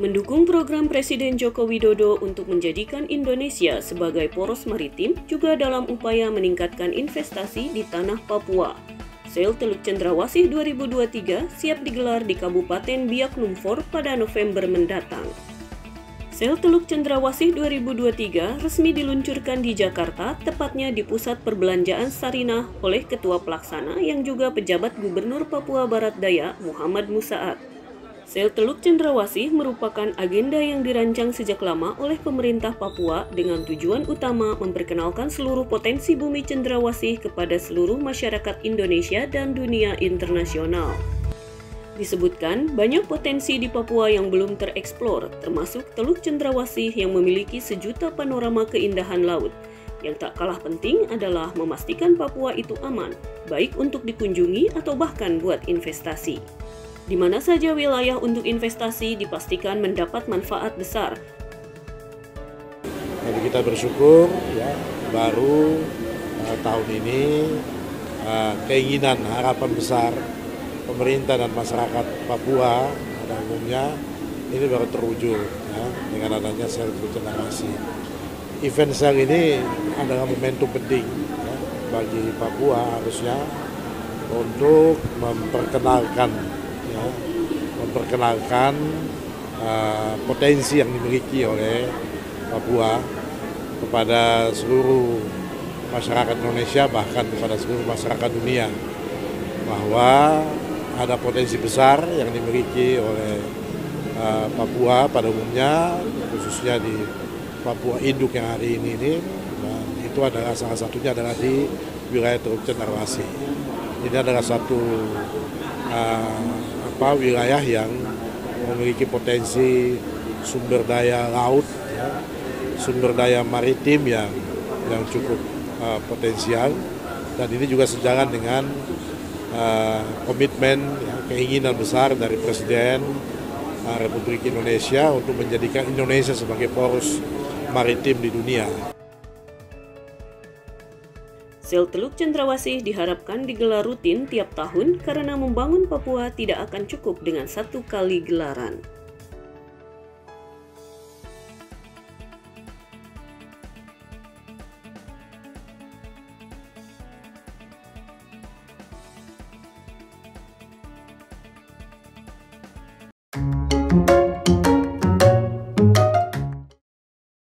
Mendukung program Presiden Joko Widodo untuk menjadikan Indonesia sebagai poros maritim juga dalam upaya meningkatkan investasi di tanah Papua. Sale Teluk Cendrawasih 2023 siap digelar di Kabupaten Biak Numfor pada November mendatang. Sale Teluk Cendrawasih 2023 resmi diluncurkan di Jakarta, tepatnya di Pusat Perbelanjaan Sarinah oleh Ketua Pelaksana yang juga pejabat Gubernur Papua Barat Daya Muhammad Musaat. Sale Teluk Cendrawasih merupakan agenda yang dirancang sejak lama oleh pemerintah Papua dengan tujuan utama memperkenalkan seluruh potensi bumi cendrawasih kepada seluruh masyarakat Indonesia dan dunia internasional. Disebutkan banyak potensi di Papua yang belum tereksplor, termasuk Teluk Cendrawasih yang memiliki sejuta panorama keindahan laut. Yang tak kalah penting adalah memastikan Papua itu aman, baik untuk dikunjungi atau bahkan buat investasi. Di mana saja wilayah untuk investasi dipastikan mendapat manfaat besar. Jadi kita bersyukur ya, baru tahun ini keinginan harapan besar pemerintah dan masyarakat Papua pada umumnya ini baru terwujud ya, dengan adanya Sale Teluk Cendrawasih. Event Sale ini adalah momentum penting ya, bagi Papua harusnya untuk memperkenalkan potensi yang dimiliki oleh Papua kepada seluruh masyarakat Indonesia, bahkan kepada seluruh masyarakat dunia, bahwa ada potensi besar yang dimiliki oleh Papua pada umumnya, khususnya di Papua Induk yang hari ini, dan itu adalah salah satunya adalah di wilayah Teluk Cendrawasih. Ini adalah satu wilayah yang memiliki potensi sumber daya laut, ya, sumber daya maritim yang cukup potensial, dan ini juga sejalan dengan komitmen, ya, keinginan besar dari Presiden Republik Indonesia untuk menjadikan Indonesia sebagai poros maritim di dunia. Sale Teluk Cendrawasih diharapkan digelar rutin tiap tahun karena membangun Papua tidak akan cukup dengan satu kali gelaran.